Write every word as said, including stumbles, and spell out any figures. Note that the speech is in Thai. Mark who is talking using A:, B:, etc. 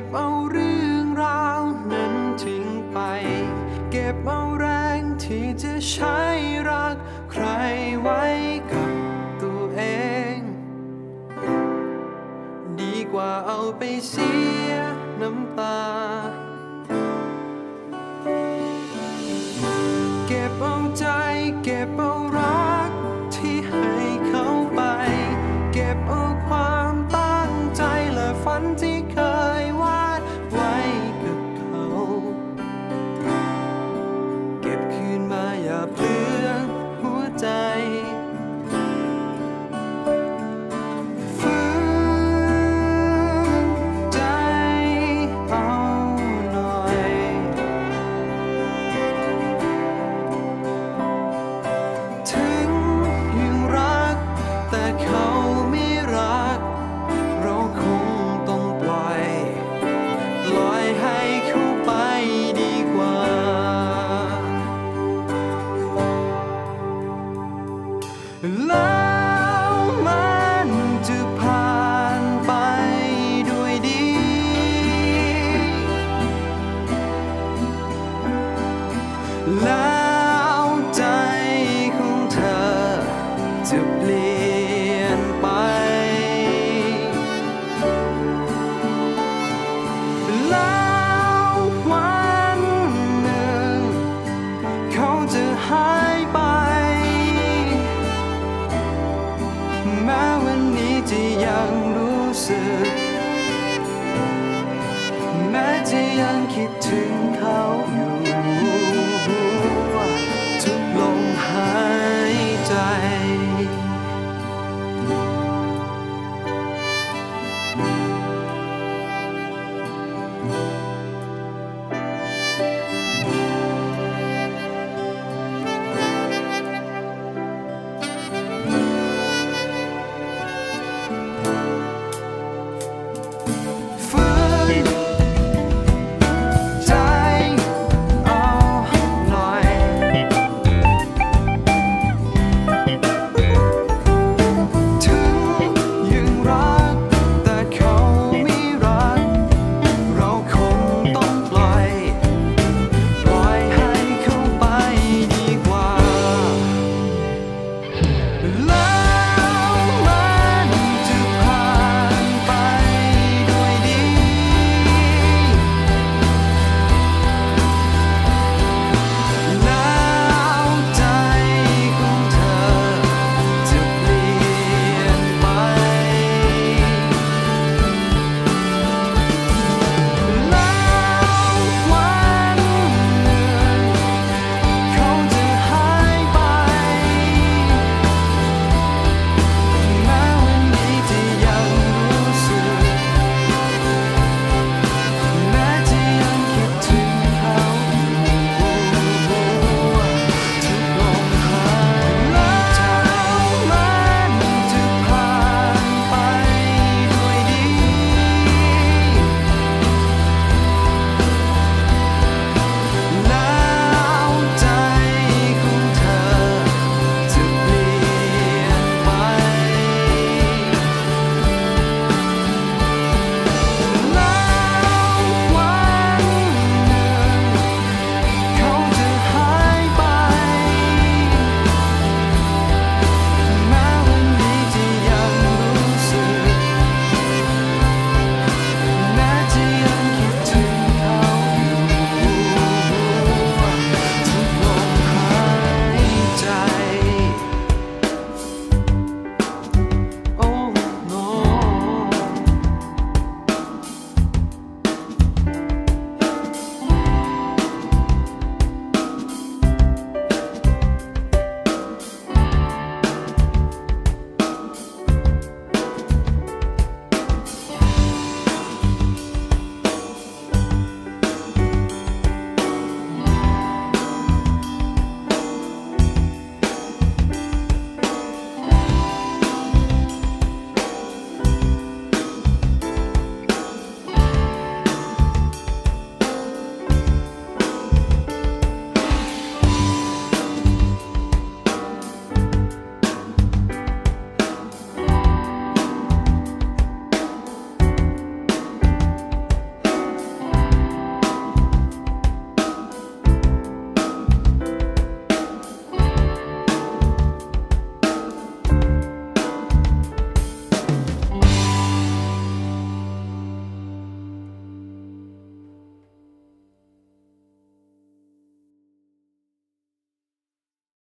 A: เอาเรื่องราวนั้นทิ้งไปเก็บเอาแรงที่จะใช้รักใครไว้กับตัวเองดีกว่าเอาไปเสียน้ำตาเก็บเอาใจเก็บเอารักที่ให้เขาไปเก็บเอาความตั้งใจและฝันที่เคยวาดไว้กับเขาเก็บคืนมาอย่าเปลืองหัวใจฝืนใจเอาหน่อยถึงยังรักแต่เขาไม่รักเราคงต้องปล่อยปล่อยให้เขาไปดีกว่าแล้วมันจะผ่านไปด้วยดีและ